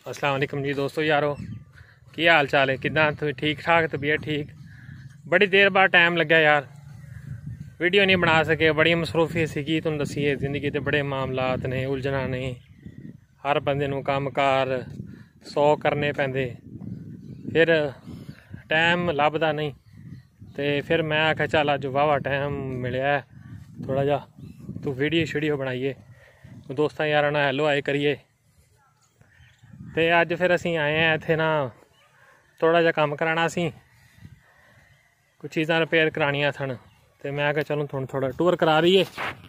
अस्सलाम वालेकुम जी दोस्तों यारो, की हाल चाल है? किदा ठीक ठाक? तबीयत ठीक? बड़ी देर बाद टाइम लग्या यार, वीडियो नहीं बना सके। बड़ी मसरूफियत सी तुम दसीए, जिंदगी के बड़े मामलात ने, उलझना ने, हर बंदे नूं काम कार 100 करने पैंदे, फिर टाइम लभदा नहीं। तो फिर मैं आख्या चल अज वाहवा टाइम मिलया थोड़ा जा तू वीडियो शीडियो बनाइए, दोस्तां यारां नाल हैलो हाय करिए। तो अज फिर असी आए हैं इत्थे ना थोड़ा जा काम कराना सी, कुछ चीज़ां रिपेयर करानियां सन। तो मैं आख्या चलो थोड़ा थोड़ा टूर करा रही है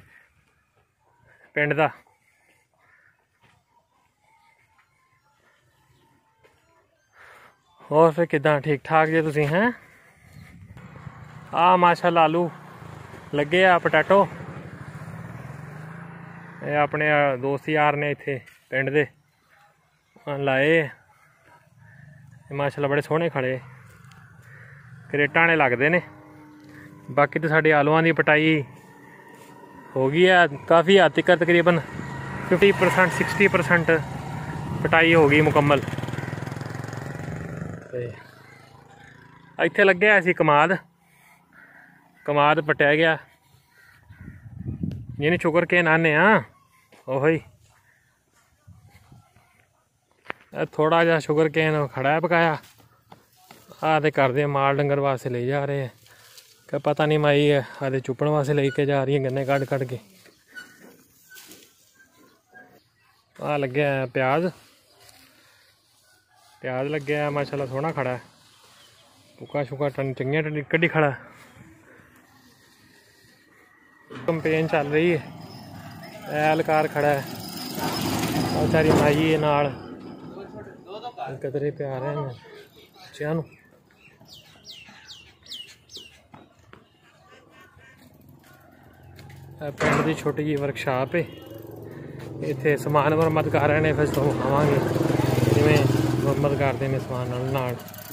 पिंड दा। और फिर किदां ठीक ठाक जे तुसीं हैं? माशाअल्लाह आलू लगे आ, पटैटो। अपने दोस्त यार ने इत्थे पिंड दे लाए माशाअल्लाह, बड़े सोहने खड़े, करेटा ने लगते ने। बाकी तो साढ़े आलूआं की पटाई हो गई है काफ़ी हद तक, तकरीबन 50% 60% पटाई हो गई मुकम्मल। इत्थे लगे सी कमाद पट्टिया गया, जिन्हें शुगर केन आने ओही थोड़ा जा शुगर केन खड़ा है पकाया। तो करते माल डंगर वास्ते ले जा रहे हैं, क्या पता नहीं माई आदे चुपन वास्ते लेके जा रही है गन्ने कट के। लगे प्याज लगे माशाल्लाह, सोहना खड़ा है, पुका शुका चंगिया कड्डी खड़ा। कंपेन चल रही है, एहलकार खड़ा है, बेचारी माई नाल कदरे प्यार है बच्चों नूं। पिंड की छोटी जी वर्कशाप है, इत्थे समान मुरम्मत कर रहे हैं। फिर तो आवांगे जिवें मुरम्मत करते हैं समान नाल।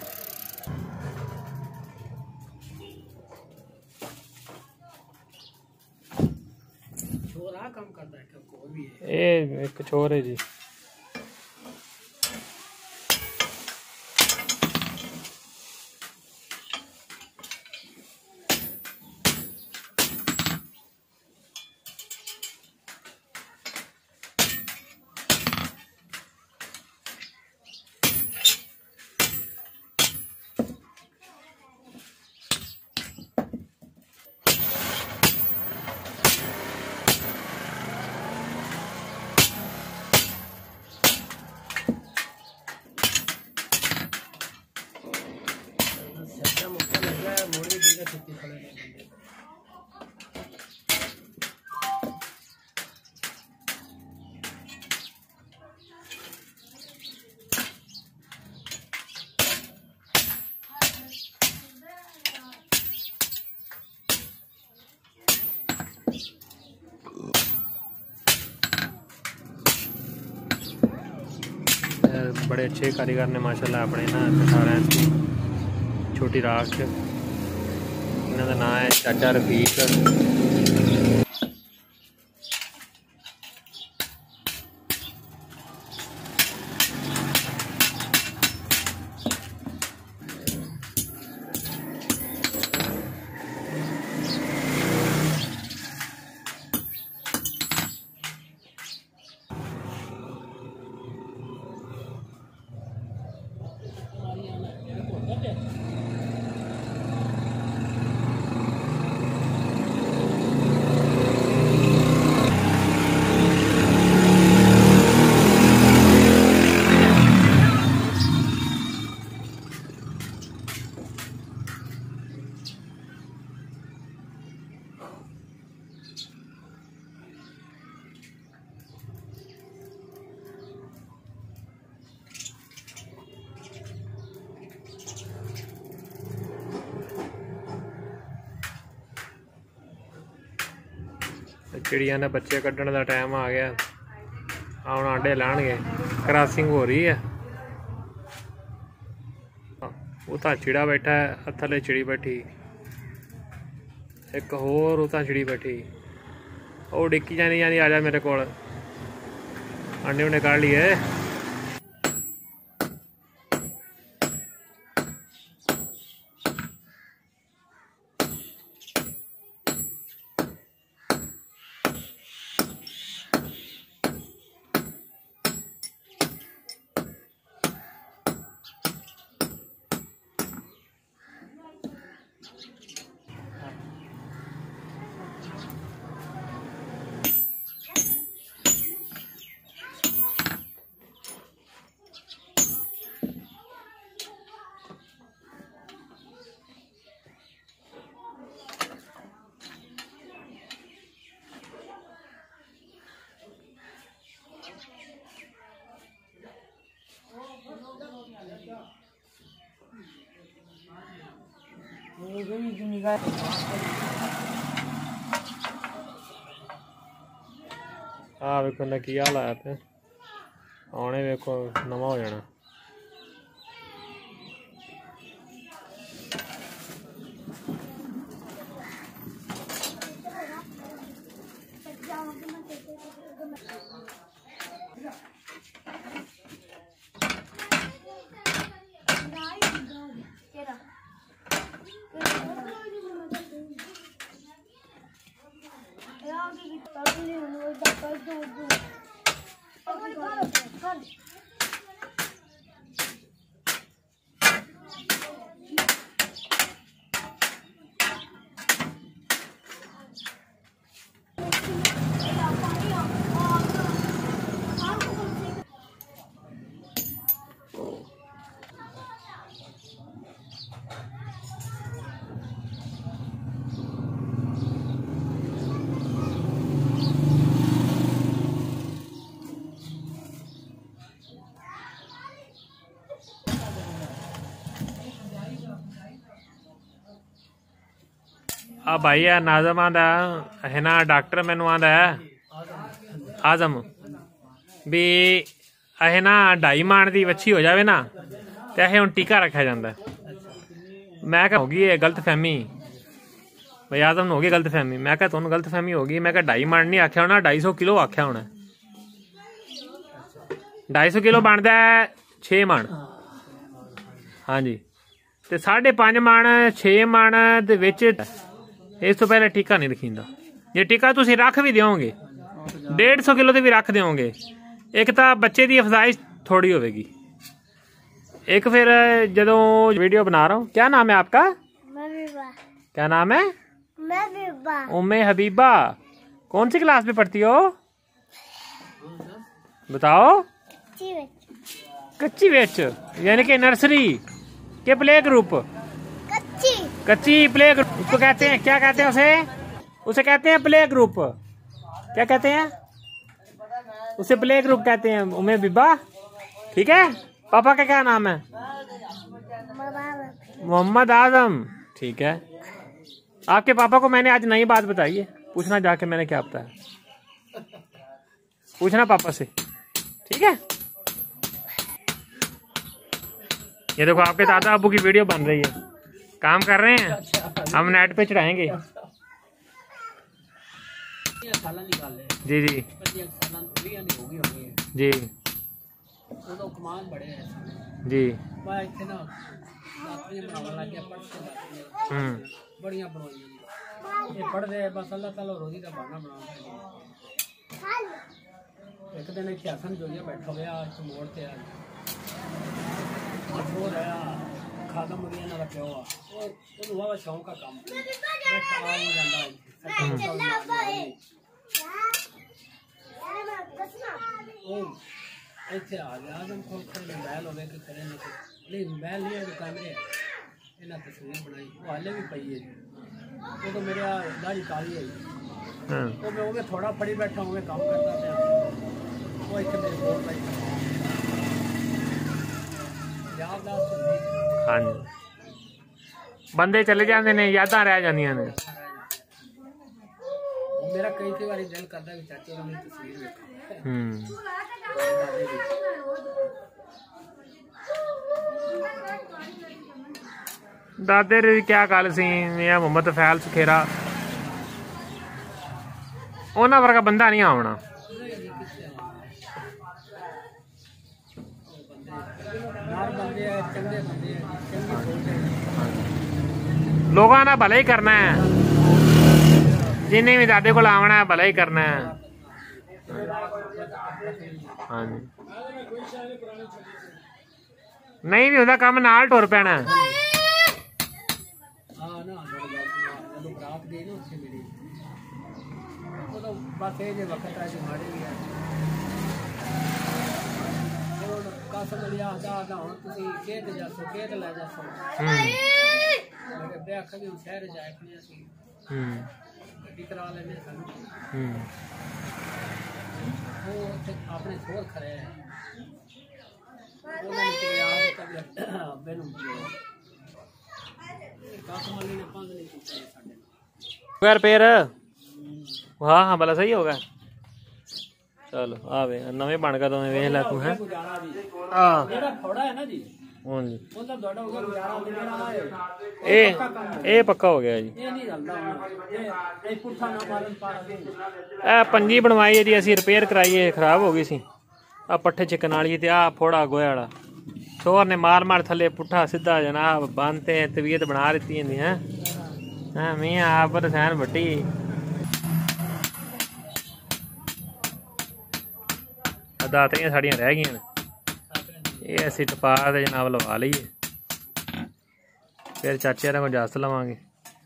एक चोर है जी। बड़े अच्छे कारीगर ने माशाल्लाह अपने ना सारे छोटी राख। इन्हों का नाम है चाचा रफीक। चिड़िया ने बच्चे कड्ढण का टाइम आ गया, हुण आंडे लाणगे। क्रॉसिंग हो रही है, उता चिड़ा बैठा है, थले चिड़ी बैठी, एक होर उता चिड़ी बैठी। वो डिक्की जानी आजा मेरे को, अंडे उंडे काढ़ लिए। आ वेखो ना की हाल आया पे आने वेखो नवा हो जाना। आ भाई है नाजम आंदा है ना डॉक्टर मैनू आंदा है आजम भी अहे ना 2.5 माण दी वच्छी हो जावे ना ते अहे हुण टीका रखा जांदा है। मैं कहा होगी ये गलत फहमी भाई आजम हो गई गलत फहमी। मैं कहा तुहानू गलत फहमी होगी। मैं कहा 2.5 माण नहीं आख्या होना 250 किलो आख्या होना। 250 किलो बनता है 6 माण। हाँ जी ते 5.5 माण 6 माण दे विच इस तो पहले टीका नहीं रखींदा। जे टीका तुसी रख भी दोगे 150 किलो ते भी रख दोगे एक तो बच्चे की अफजाइश थोड़ी होगी। एक फिर जदों वीडियो बना रहा हूँ। क्या नाम है आपका? क्या नाम है? उम्मे हबीबा। कौन सी क्लास में पढ़ती हो बताओ? कच्ची बेच यानी कि नर्सरी के प्ले ग्रुप? कच्ची प्ले ग्रुप उसको कहते हैं। क्या कहते हैं उसे कहते हैं प्ले ग्रुप। क्या कहते हैं उसे? प्ले ग्रुप कहते हैं। उम्मे बिब्बा ठीक है। पापा का क्या नाम है? मोहम्मद आजम। ठीक है। आपके पापा को मैंने आज नई बात बताई है। पूछना जाके मैंने क्या बताया। पूछना पापा से ठीक है। ये देखो आपके दादा अबू की वीडियो बन रही है। काम कर रहे हैं हम नेट पे चढ़ाएंगे। जी जी जी जी एक दिन हसन जो बैठा गया मोड़ से खादम मुड़िया ना प्यो आ शौक का काम इतने आ गया आजम खोल मोबाइल हो गया कि करे नहीं मोबाइल नहीं है कैमरे इन्हें तस्वीर बनाई वो हाले भी पई है। वो तो मेरे दाढ़ी काली है तो मैं वो थोड़ा फड़ी बैठा हूँ काम करता था वो इतने मेरे बोल रही। हाँ जी बंदे चले जाते ने यादां रह जांदियां ने। मेरा कई बार दिल करता है चाचे की तस्वीर देखो। दादे दी क्या गल सी मोहम्मद फैल सुखेरा उन्हां वर्गा बंदा नहीं आवना। लोगों ने भला ही करना है। जिन्हें भी दादे को आवना है भला ही करना है। हाँ जी नहीं भी होता काम नाल टुर पैना। शहर जाए करा लेने अपने छोर खड़े हैं रिपेयर हाँ हाँ भला सही होगा। चलो आवे नवे बन गए तुम्हें वेख लै तू है ये पक्का हो गया जी। ए पंजी बनवाई है जी असी रिपेयर कराई है खराब हो गई सी। आ पट्ठे चिकन वाली ते आ फोड़ा गोया वाला छोर ने मार मार थले पुट्ठा सीधा जनाब बांधते हैं तबीयत बना दी है मियाँ आप रसायन भट्टी दातरियां साड़ियां रह गई ये असी टपा दे जनाब लवा लीए फिर चाचे को इजाजत लवांगे।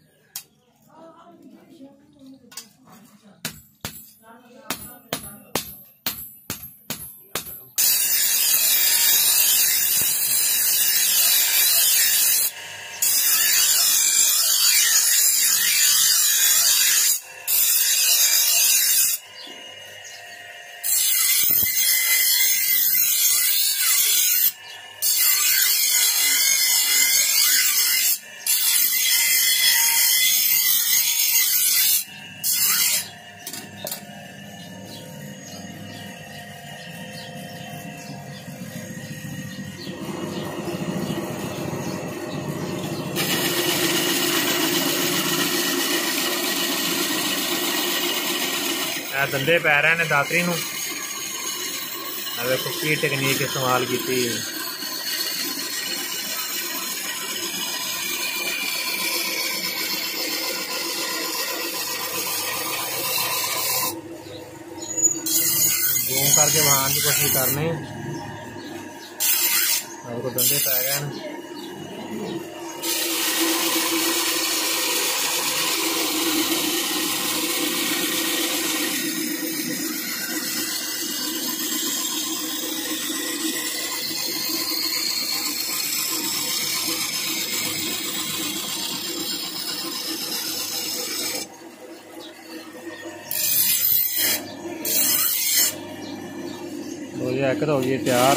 दंदे पै रहे ने दातरी नूं देखो की टेक्नीक इस्तेमाल की। जूम करके बहान की कोशिश करनी को दंदे पै गए हैं। तो ये हैकर हो गई तैयार।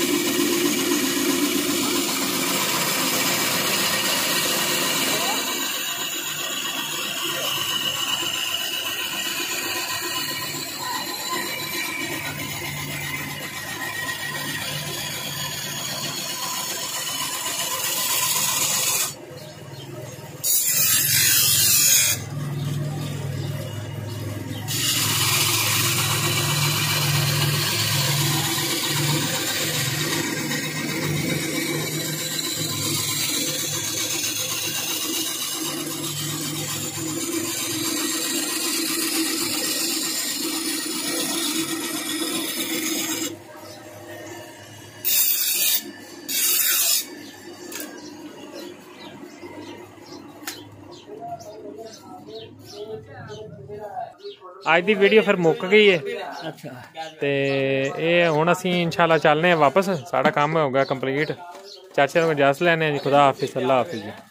आज की वीडियो फिर मुक गई है। अच्छा ते ये हुण असीं इंशाल्लाह चलने वापस साड़ा काम हो गया कंप्लीट। चाचे को इजाजत लैने जी। खुदा हाफिज़ अल्लाह हाफिज़।